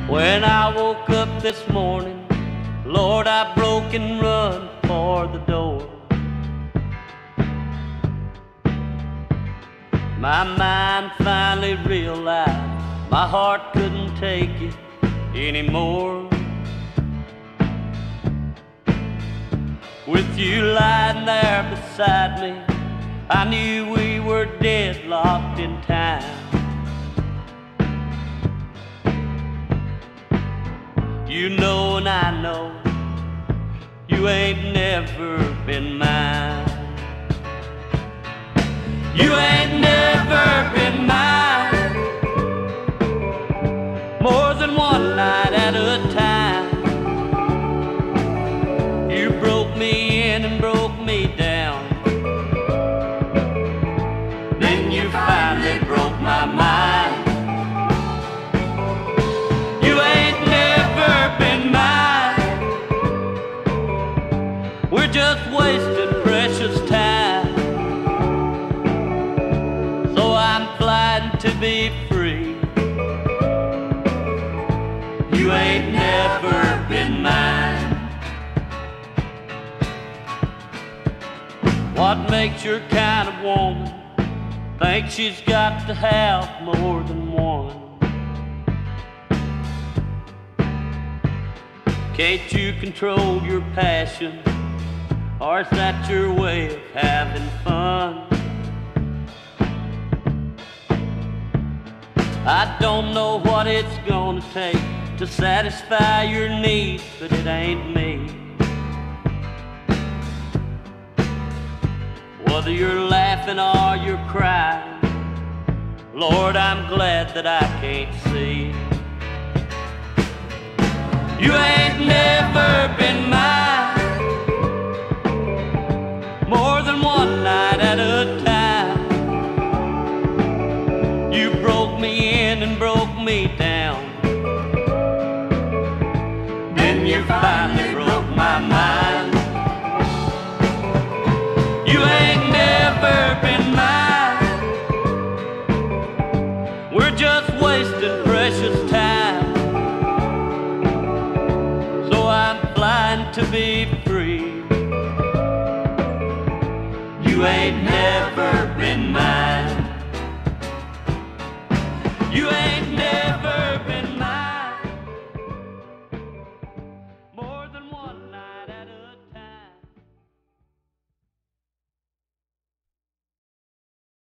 When I woke up this morning, Lord, I broke and run for the door. My mind finally realized my heart couldn't take it anymore. With you lying there beside me, I knew we were deadlocked in time. You know and I know you ain't never been mine. You ain't never been mine. More than one night at a time. You broke me in and broke me down. Then you finally broke my mind. You ain't never been mine. We're just wasting precious time. So I'm flying to be free. You ain't never been mine. What makes your kind of woman think she's got to have more than one? Can't you control your passion, or is that your way of having fun? I don't know what it's gonna take to satisfy your needs, but it ain't me. Whether you're laughing or you're crying, Lord, I'm glad that I can't see. You ain't never